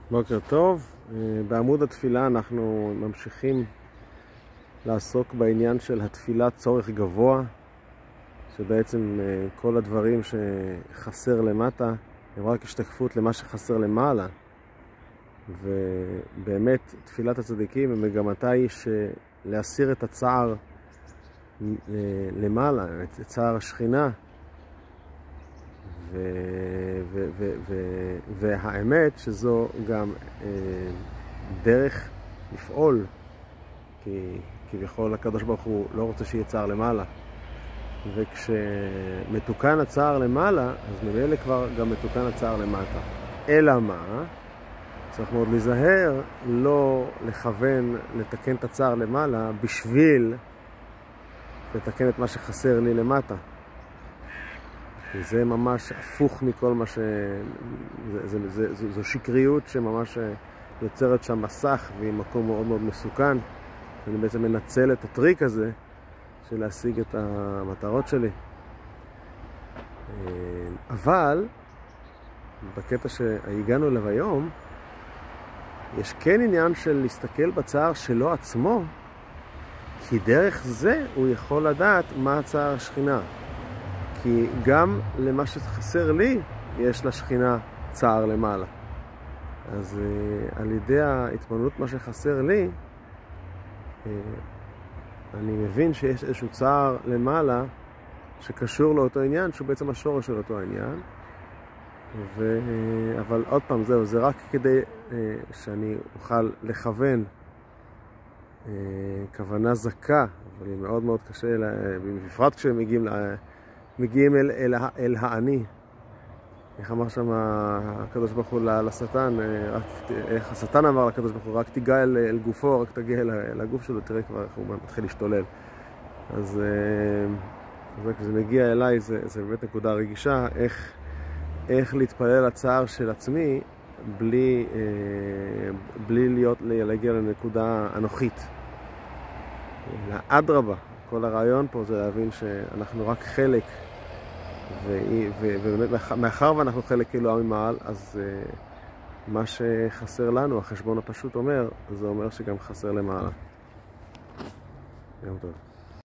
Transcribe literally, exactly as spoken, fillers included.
בוקר טוב. בעמוד התפילה אנחנו ממשיכים לעסוק בעניין של התפילה צורך גבוה, שבעצם כל הדברים שחסר למטה הם רק השתקפות למה שחסר למעלה. ובאמת תפילת הצדיקים במגמתה היא להסיר את הצער למעלה, את צער השכינה. ו... ו... ו... ו... והאמת שזו גם אה, דרך לפעול, כי כביכול הקדוש ברוך הוא לא רוצה שיהיה צער למעלה, וכשמתוקן הצער למעלה אז ממילא כבר גם מתוקן הצער למטה. אלא מה? צריך מאוד להיזהר לא לכוון לתקן את הצער למעלה בשביל לתקן את מה שחסר לי למטה, כי זה ממש הפוך מכל מה ש... זה, זה, זה, זה, זו שקריות שממש יוצרת שם מסך, והיא מקום מאוד מאוד מסוכן. אני בעצם מנצל את הטריק הזה של להשיג את המטרות שלי. אבל בקטע שהגענו אליו היום, יש כן עניין של להסתכל בצער שלו עצמו, כי דרך זה הוא יכול לדעת מה הצער השכינה. כי גם למה שחסר לי יש לשכינה צער למעלה. אז uh, על ידי ההתמנות מה שחסר לי, uh, אני מבין שיש איזשהו צער למעלה שקשור לאותו עניין, שהוא בעצם השורש של אותו עניין. ו... Uh, אבל עוד פעם, זהו, זה רק כדי uh, שאני אוכל לכוון uh, כוונה זכה, אבל היא מאוד מאוד קשה, לה... בפרט כשהם מגיעים לה... מגיעים אל, אל, אל העני. איך אמר שם הקדוש ברוך הוא לשטן, רק, איך השטן אמר לקדוש ברוך הוא, רק תיגע אל, אל גופו, רק תגיע אל, אל הגוף שלו, תראה כבר איך הוא מתחיל להשתולל. אז כשזה מגיע אליי, זה, זה באמת נקודה רגישה, איך, איך להתפלל לצער של עצמי, בלי, בלי להיות, להגיע לנקודה אנוכית. לאדרבה. כל הרעיון פה זה להבין שאנחנו רק חלק, ובאמת מאחר ואנחנו חלק אלוהים ממעל, אז מה שחסר לנו, החשבון הפשוט אומר, זה אומר שגם חסר למעלה. יום טוב.